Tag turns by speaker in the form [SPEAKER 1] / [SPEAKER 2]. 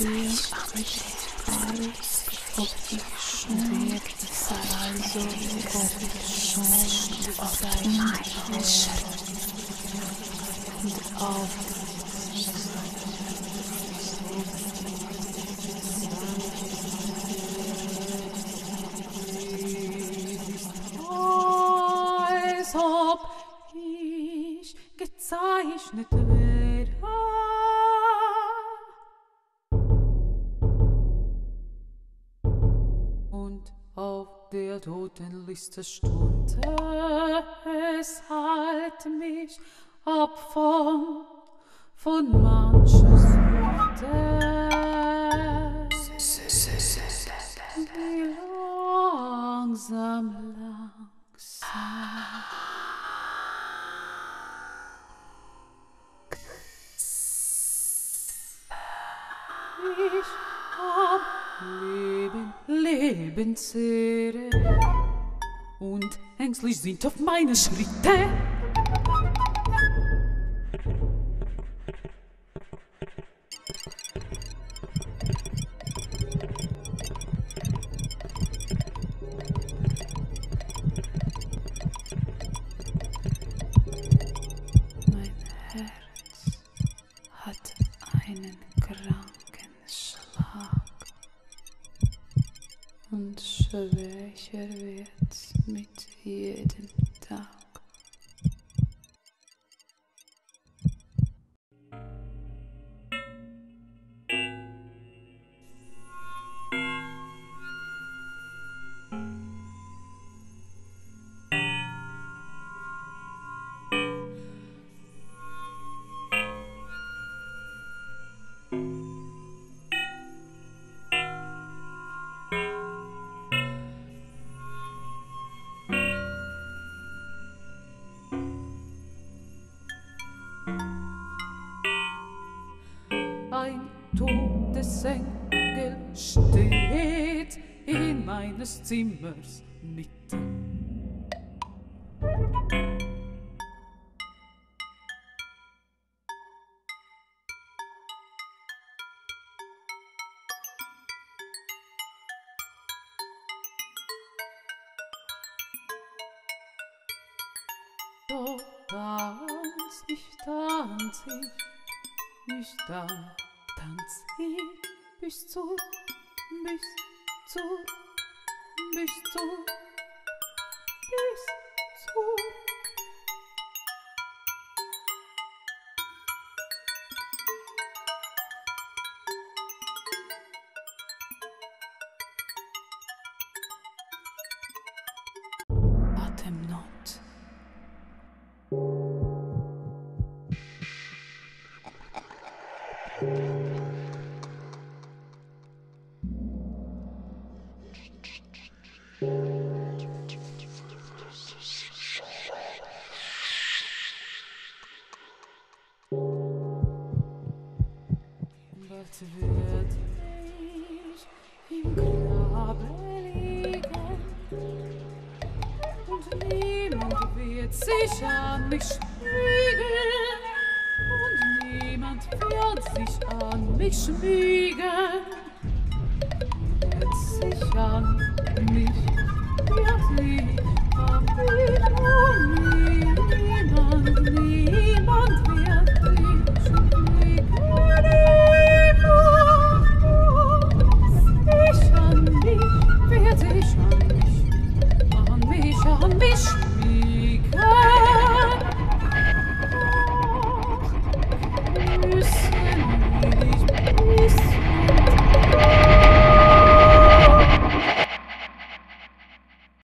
[SPEAKER 1] Als ob ich gezeichnet wäre. Und auf der Totenliste stund es, halt mich ab von manches Worte. Wie langsam. Ich am Leben zehre und ängstlich sind auf meine Schritte. Mein Herz hat einen kranken Schlag und schwächer wird's mit jedem Tag. Ein Todesengel steht in meines Zimmers Mitte. So tanz ich, tanz ich bis zur Atemnot. Bald werd ich im Grabe liegen und niemand wird sich an mich schmiegen und niemand wird sich an mich schmiegen, wird sich an mich an mich